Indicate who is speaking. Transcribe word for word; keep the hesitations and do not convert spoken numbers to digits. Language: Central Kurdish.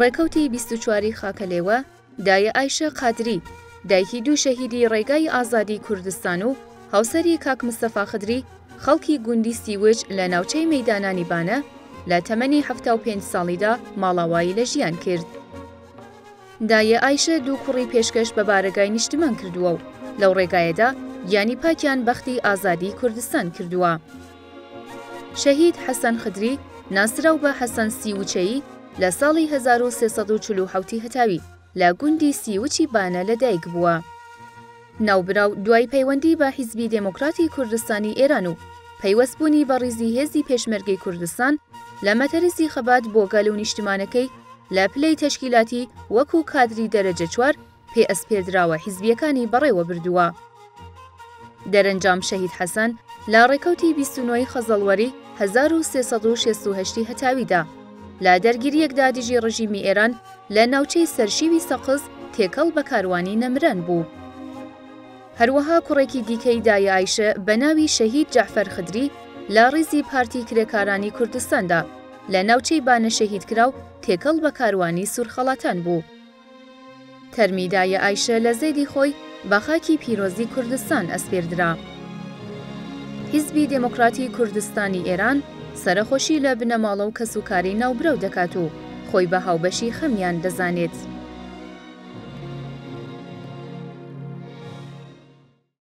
Speaker 1: ڕێکەوتی بیست و چواری خاکەلێوە دایە ئایشە قادری دایکی دوو شەهیدی ڕێگای ئازادی کوردستان و هاوسەری کاک مستەفا خدری خەڵکی گوندی سیوج لە ناوچەی مەیدانانی بانە لە تەمەنی هەفتە و پێنج ساڵیدا ماڵاوایی لە ژیان کرد. دایە ئایشە دوو کوڕی پێشکەش بە بارگای نیشتمان کردووە و لەو ڕێگایەدا گیانی پاکیان بەختی ئازادی کوردستان کردووە. شەهید حەسەن خدری ناسراو بە حەسەن سیوچەیی لە ساڵی هەزار و سێسەد و چل و حەوتی هەتاوی لە گوندی سیوچی بانە لەدایک بووە. ناوبراو دوای پەیوەندی بە حیزبی دموکراتی کوردستانی ئێران و پەیوەستبوونی بە ڕیزی هێزی پێشمەرگەی کوردستان لە مەتەرسی خەبات بۆ گەل و نیشتمانەکەی لە پلەی تەشکیلاتی وەکو کادری دەرەجە چوار پێ ئەسپێردراوە حیزبیەکانی بەڕێوە بردووە. دەرەنجام شەهید حەسەن لە ڕێکەوتی بیست و نۆی خەزەڵوەری هەزار و سێسەد و شەست و هەشتی هەتاویدا لە دەرگیریەکدا دژی ڕژیمی ئێران لە ناوچەی سەرشیوی سەقز تێکەڵ بە کاروانی نەمران بوو. هەروەها کوڕێکی دیکەی دایە ئایشە بە ناوی شەهید جەعفەر خدری لە ڕیزی پارتی کرێکارانی کوردستاندا لە ناوچەی بانە شەهید کرا و تێکەڵ بە کاروانی سوورخەڵاتان بوو. تەرمی دایە ئایشە لە زەیدی خۆی بە خاکی پیرۆزی کوردستان ئەسپێردرا. حیزبی دموکراتی کوردستانی ئێران سەرخۆشی لە بنەماڵە و کەسوکاری ناوبرەو دەکات و خۆی بە هاوبەشی خەمیان دەزانێت.